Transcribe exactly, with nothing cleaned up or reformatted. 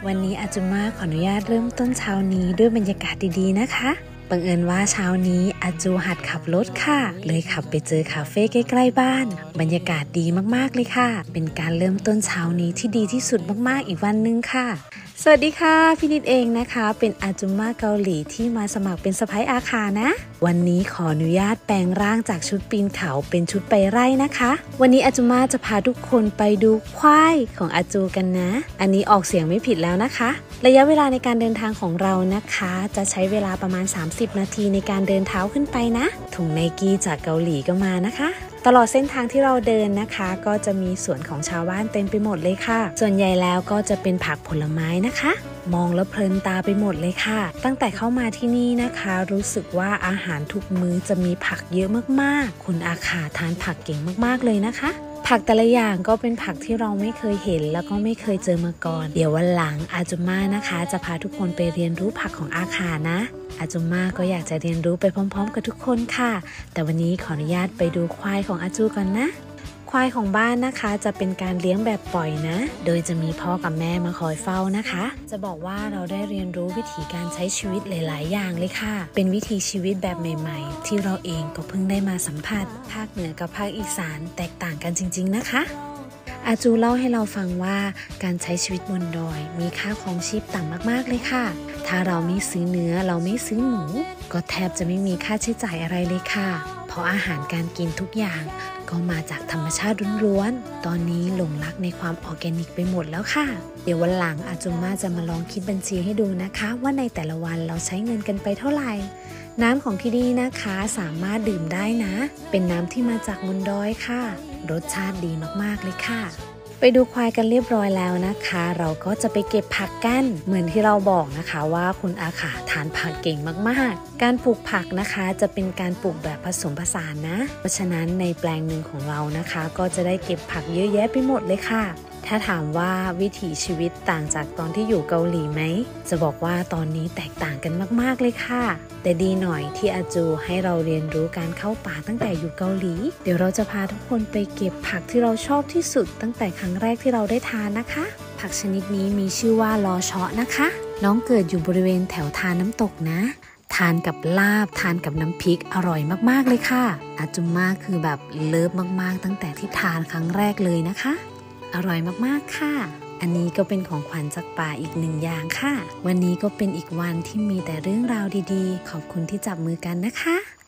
วันนี้อาจุมาขออนุญาตเริ่มต้นเช้านี้ด้วยบรรยากาศดีๆนะคะบังเอิญว่าเช้านี้อาจูหัดขับรถค่ะเลยขับไปเจอคาเฟ่ใกล้ๆบ้านบรรยากาศดีมากๆเลยค่ะเป็นการเริ่มต้นเช้านี้ที่ดีที่สุดมากๆอีกวันนึงค่ะสวัสดีค่ะพี่นิดเองนะคะเป็นอาจุมาเกาหลีที่มาสมัครเป็นสะใภ้อาคานะวันนี้ขออนุญาตแปลงร่างจากชุดปีนเขาเป็นชุดไปไร่นะคะวันนี้อาจุมาจะพาทุกคนไปดูควายของอาจูกันนะอันนี้ออกเสียงไม่ผิดแล้วนะคะระยะเวลาในการเดินทางของเรานะคะจะใช้เวลาประมาณสามสิบนาทีในการเดินเท้าขึ้นไปนะถุงไนกี้จากเกาหลีก็มานะคะตลอดเส้นทางที่เราเดินนะคะก็จะมีสวนของชาวบ้านเต็มไปหมดเลยค่ะส่วนใหญ่แล้วก็จะเป็นผักผลไม้นะคะมองแล้วเพลินตาไปหมดเลยค่ะตั้งแต่เข้ามาที่นี่นะคะรู้สึกว่าอาหารทุกมื้อจะมีผักเยอะมากๆคุณอาคาทานผักเก่งมากๆเลยนะคะผักแต่ละอย่างก็เป็นผักที่เราไม่เคยเห็นแล้วก็ไม่เคยเจอมาก่อนเดี๋ยววันหลังอาจุมานะคะจะพาทุกคนไปเรียนรู้ผักของอาคานะอาจุมาก็อยากจะเรียนรู้ไปพร้อมๆกับทุกคนค่ะแต่วันนี้ขออนุญาตไปดูควายของอาจูก่อนนะควายของบ้านนะคะจะเป็นการเลี้ยงแบบปล่อยนะโดยจะมีพ่อกับแม่มาคอยเฝ้านะคะจะบอกว่าเราได้เรียนรู้วิธีการใช้ชีวิตหลายๆอย่างเลยค่ะเป็นวิถีชีวิตแบบใหม่ๆที่เราเองก็เพิ่งได้มาสัมผัสภาคเหนือกับภาคอีสานแตกต่างกันจริงๆนะคะอาจูเล่าให้เราฟังว่าการใช้ชีวิตบนดอยมีค่าครองชีพต่ำมากๆเลยค่ะถ้าเราไม่ซื้อเนื้อเราไม่ซื้อหมูก็แทบจะไม่มีค่าใช้จ่ายอะไรเลยค่ะเพราะอาหารการกินทุกอย่างก็มาจากธรรมชาติล้วนๆตอนนี้หลงรักในความออร์แกนิกไปหมดแล้วค่ะเดี๋ยววันหลังอาจุมาจะมาลองคิดบัญชีให้ดูนะคะว่าในแต่ละวันเราใช้เงินกันไปเท่าไหร่น้ำของที่นี่นะคะสามารถดื่มได้นะเป็นน้ำที่มาจากบนดอยค่ะรสชาติดีมากๆเลยค่ะไปดูควายกันเรียบร้อยแล้วนะคะเราก็จะไปเก็บผักกันเหมือนที่เราบอกนะคะว่าคุณอาขาทานผักเก่งมากๆการปลูกผักนะคะจะเป็นการปลูกแบบผสมผสานนะเพราะฉะนั้นในแปลงหนึ่งของเรานะคะก็จะได้เก็บผักเยอะแยะไปหมดเลยค่ะถ้าถามว่าวิถีชีวิตต่างจากตอนที่อยู่เกาหลีไหมจะบอกว่าตอนนี้แตกต่างกันมากๆเลยค่ะแต่ดีหน่อยที่อาจูให้เราเรียนรู้การเข้าป่าตั้งแต่อยู่เกาหลีเดี๋ยวเราจะพาทุกคนไปเก็บผักที่เราชอบที่สุดตั้งแต่ครั้งแรกที่เราได้ทานนะคะผักชนิดนี้มีชื่อว่าลอเชาะนะคะน้องเกิดอยู่บริเวณแถวทานน้ำตกนะทานกับลาบทานกับน้ำพริกอร่อยมากๆเลยค่ะอาจุมาคือแบบเลิฟมากๆตั้งแต่ที่ทานครั้งแรกเลยนะคะอร่อยมากๆค่ะอันนี้ก็เป็นของขวัญจากป่าอีกหนึ่งอย่างค่ะวันนี้ก็เป็นอีกวันที่มีแต่เรื่องราวดีๆขอบคุณที่จับมือกันนะคะ